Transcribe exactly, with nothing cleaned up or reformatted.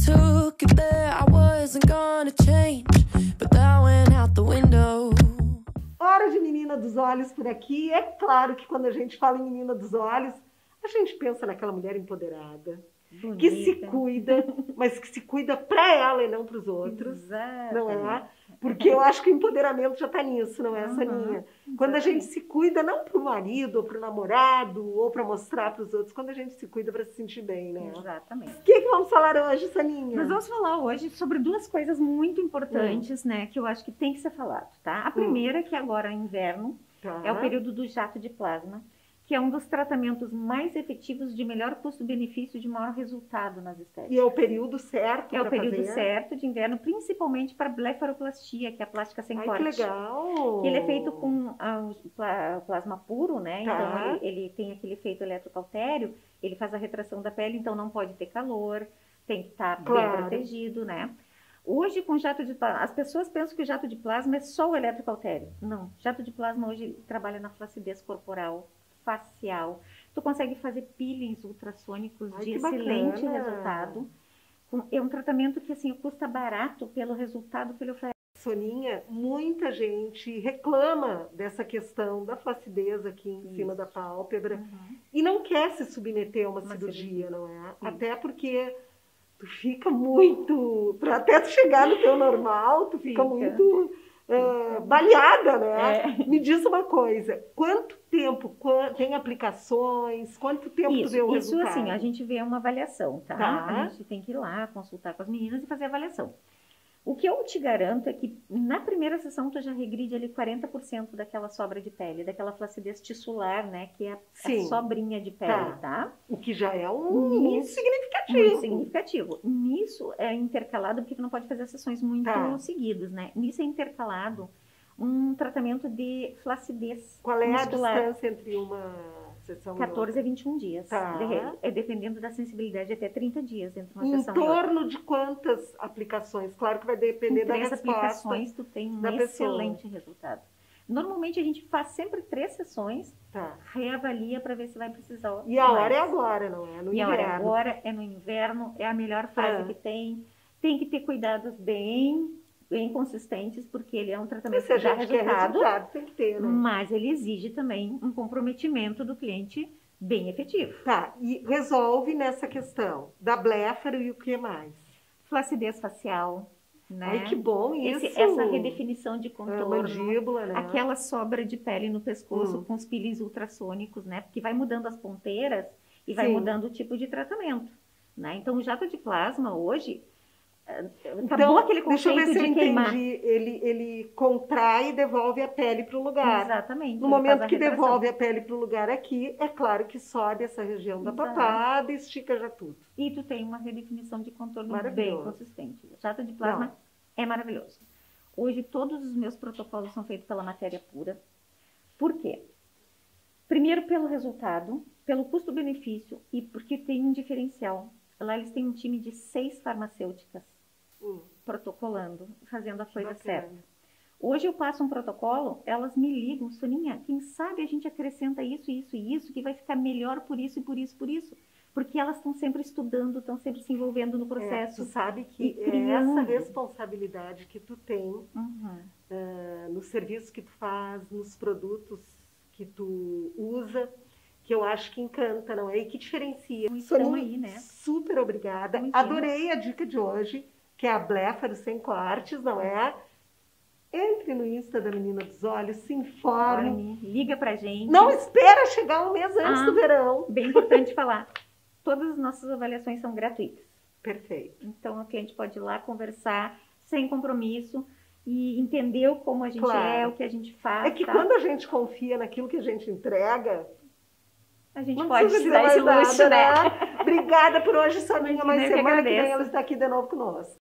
took it there, I wasn't gonna change, but that went out the window. Hora de menina dos olhos por aqui. É claro que quando a gente fala em menina dos olhos, a gente pensa naquela mulher empoderada, bonita, que se cuida, mas que se cuida para ela e não para os outros. Exatamente. Não é? Porque eu acho que o empoderamento já está nisso, não é, uhum, Soninha? Quando a gente se cuida, não para o marido, ou para o namorado, ou para mostrar para os outros, quando a gente se cuida para se sentir bem, né? Exatamente. O que, que vamos falar hoje, Soninha? Nós vamos falar hoje sobre duas coisas muito importantes, hum. né, que eu acho que tem que ser falado, tá? A primeira, hum. que agora é inverno, tá. é o período do jato de plasma, que é um dos tratamentos mais efetivos, de melhor custo-benefício, de maior resultado nas estéticas. E é o período certo É o período fazer? certo de inverno, principalmente para blefaroplastia, que é a plástica sem Ai, corte. Que legal! Que ele é feito com a, o plasma puro, né? Tá. Então ele, ele tem aquele efeito eletrocautério, ele faz a retração da pele, então não pode ter calor, tem que estar tá claro. bem protegido, né? Hoje, com jato de plasma, as pessoas pensam que o jato de plasma é só o eletrocautério. Não, jato de plasma hoje trabalha na flacidez corporal, facial. Tu consegue fazer peelings ultrassônicos Ai, de excelente bacana. resultado. É um tratamento que assim custa barato pelo resultado que ele oferece. Soninha, muita gente reclama dessa questão da flacidez aqui em Isso. cima da pálpebra uhum. e não quer se submeter a uma, uma cirurgia, cirurgia, não é? Isso. Até porque tu fica muito... Para até tu chegar no teu normal, tu fica, fica. muito... Uh, baleada, né? É. Me diz uma coisa, quanto tempo quant, tem aplicações, quanto tempo isso, tu vê o isso resultado? Isso assim, a gente vê uma avaliação, tá? tá? A gente tem que ir lá, consultar com as meninas e fazer a avaliação. O que eu te garanto é que na primeira sessão tu já regride ali quarenta por cento daquela sobra de pele, daquela flacidez tissular, né? Que é a, a sobrinha de pele, tá. tá? O que já é um muito significativo. Muito significativo. Nisso é intercalado, porque tu não pode fazer sessões muito tá. seguidas, né? Nisso é intercalado um tratamento de flacidez Qual é muscular. a distância entre uma sessão quatorze e a vinte e um dias. Tá. É dependendo da sensibilidade, até trinta dias entre uma em sessão e outra. Em torno de quantas aplicações? Claro que vai depender em da três resposta aplicações tu tem um excelente pessoa. resultado. Normalmente a gente faz sempre três sessões, tá. reavalia para ver se vai precisar. E a mais. hora é agora, não é? No e inverno. a hora é agora, é no inverno, é a melhor fase ah. que tem. Tem que ter cuidados bem, bem consistentes, porque ele é um tratamento que dá resultado, resultado, tem que ter, né? Mas ele exige também um comprometimento do cliente bem efetivo. Tá, e resolve nessa questão da bléfaro e o que mais? Flacidez facial. Né? Ai, que bom isso! Esse, essa redefinição de contorno, a mandíbula, né? Aquela sobra de pele no pescoço hum. com os peelings ultrassônicos, né? Porque vai mudando as ponteiras e vai Sim. mudando o tipo de tratamento, né? Então, o jato de plasma hoje, acabou então, aquele conceito deixa eu ver se de eu queimar. entendi. Ele, ele contrai e devolve a pele para o lugar. Exatamente. No momento que devolve a pele para o lugar aqui, é claro que sobe essa região da Exato. papada e estica já tudo. E tu tem uma redefinição de contorno bem consistente. O jato de plasma Não. é maravilhoso. Hoje todos os meus protocolos são feitos pela matéria pura. Por quê? Primeiro pelo resultado, pelo custo-benefício e porque tem um diferencial. Lá eles têm um time de seis farmacêuticas hum. protocolando, fazendo a coisa Bacana. certa. Hoje eu passo um protocolo, elas me ligam, Soninha, quem sabe a gente acrescenta isso, isso e isso, que vai ficar melhor por isso e por isso, por isso. Porque elas estão sempre estudando, estão sempre se envolvendo no processo. É, tu sabe que é essa responsabilidade que tu tem uhum. uh, no serviço que tu faz, nos produtos que tu usa, que eu acho que encanta, não é? E que diferencia. Soninha, aí, né? super obrigada. Muito Adorei a dica de hoje, que é a bléfaro sem cortes, não é? Entre no Insta da Menina dos Olhos, se informe. Liga pra gente. Não espera chegar um mês antes ah, do verão. Bem importante falar. Todas as nossas avaliações são gratuitas. Perfeito. Então, a cliente pode ir lá conversar sem compromisso e entender como a gente claro. é, o que a gente faz. É que tá? quando a gente confia naquilo que a gente entrega, a gente não pode se dar esse luxo, nada, né? né? Obrigada por hoje, Soninha, mas semana que vem ela está aqui de novo conosco.